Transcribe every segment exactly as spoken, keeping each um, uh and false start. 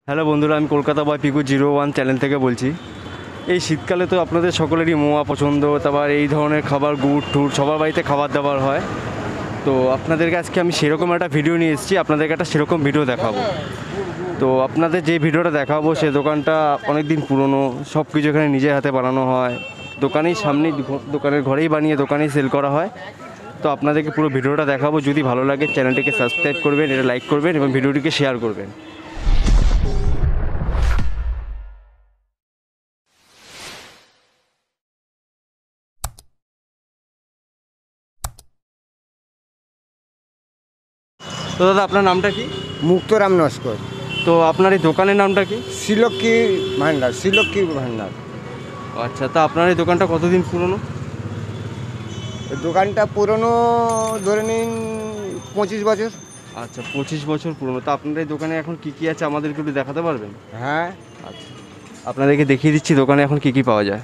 Hello বন্ধুরা, আমি Kolkata boy Piku zero one channel থেকে বলছি। এই শীতকালে তো আপনাদের সকলেরই মোয়া পছন্দ, তারপর এই ধরনের খাবার গুড় টুর সবার বাড়িতে খাবার দাবার হয়। তো আপনাদেরকে আজকে আমি সেরকম একটা ভিডিও নিয়ে এসেছি, আপনাদেরকে একটা সেরকম ভিডিও দেখাবো। তো আপনাদের যে ভিডিওটা দেখাবো সে দোকানটা অনেক দিন পুরনো, সব কিছু এখানে নিজের হাতে বানানো হয়, দোকানেই সামনেই দোকানের ঘরেই বানিয়ে দোকানেই সেল করা হয়। তো আপনাদেরকে পুরো ভিডিওটা দেখাবো। যদি ভালো লাগে চ্যানেলটিকে সাবস্ক্রাইব করবেন, এটা লাইক করবেন এবং ভিডিওটিকে শেয়ার করবেন। তো দাদা, আপনার নামটা কি? মুক্তরাম নস্কর। তো আপনার এই দোকানের নামটা কি? শ্রীলক্ষ্মী ভান্ডার। শ্রীলক্ষ্মী ভান্ডার। আচ্ছা, তা আপনার এই দোকানটা কতদিন পুরনো? দোকানটা পুরনো ধরে নিন পঁচিশ বছর। আচ্ছা, পঁচিশ বছর পুরনো। তা আপনার এই দোকানে এখন কী কী আছে আমাদেরকে একটু দেখাতে পারবেন? হ্যাঁ, আচ্ছা, আপনাদেরকে দেখিয়ে দিচ্ছি দোকানে এখন কী কী পাওয়া যায়।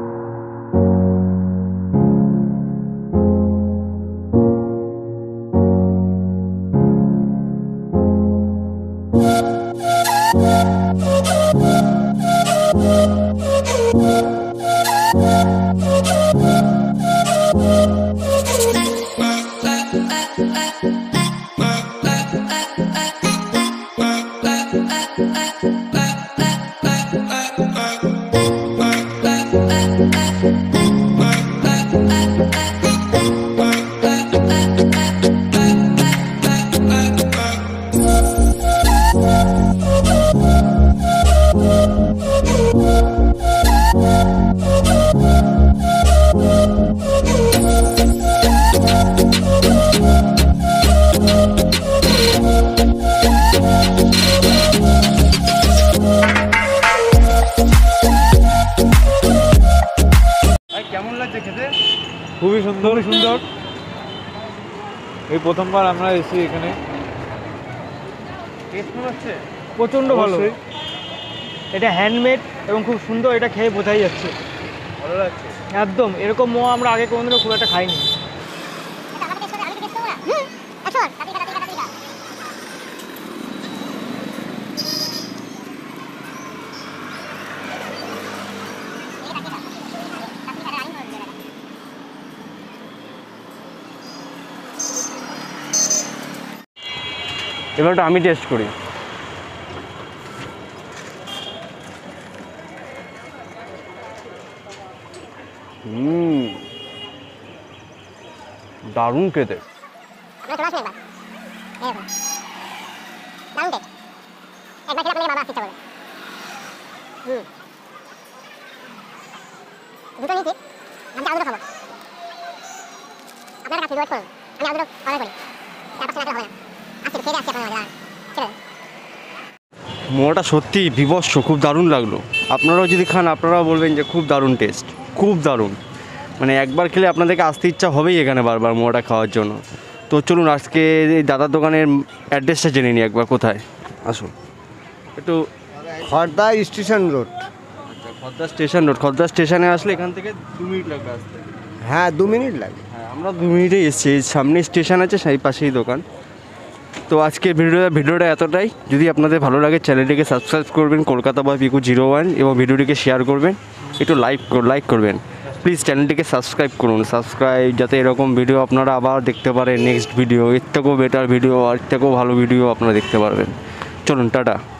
কেমন লাগছে খেতে? খুবই সুন্দর সুন্দর এই প্রথমবার আমরা এসেছি এখানে। টেস্ট হচ্ছে প্রচণ্ড ভালো। এটা হ্যান্ডমেড এবং খুব সুন্দর, এটা খেয়ে বোঝাই যাচ্ছে। ভালো লাগছে একদম। এরকম মোয়া আমরা আগে কোনোদিনও খুব একটা খাইনি। এবার একটু আমি টেস্ট করি। হুম, দারুণ খেতে। মোয়াটা সত্যি বিভৎস, খুব দারুণ লাগলো। আপনারাও যদি খান আপনারাও বলবেন যে খুব দারুণ টেস্ট, খুব দারুণ। মানে একবার খেলে আপনাদেরকে আসতে ইচ্ছা হবেই এখানে বারবার মোয়াটা খাওয়ার জন্য। তো চলুন আজকে এই দাদার দোকানের অ্যাড্রেসটা জেনে নিই একবার। কোথায়? আসুন একটু। Khardah station road. আচ্ছা, খদ্দা স্টেশন রোড। খদ্দা স্টেশনে আসলে এখান থেকে দু মিনিট লাগবে আসতে। হ্যাঁ, দু মিনিট লাগে। হ্যাঁ, আমরা দু মিনিটেই এসেছি। সামনে স্টেশন আছে, সেই পাশেই দোকান। তো আজকের ভিডিওটা ভিডিওটা এতটাই। যদি আপনাদের ভালো লাগে চ্যানেলটিকে সাবস্ক্রাইব করবেন Kolkata boy Piku zero one, এবং ভিডিওটিকে শেয়ার করবেন, একটু লাইক লাইক করবেন প্লিজ। চ্যানেলটিকে সাবস্ক্রাইব করুন, সাবস্ক্রাইব, যাতে এরকম ভিডিও আপনারা আবার দেখতে পারেন। নেক্সট ভিডিও এর থেকেও বেটার ভিডিও, এর থেকেও ভালো ভিডিও আপনারা দেখতে পারবেন। চলুন, টাটা।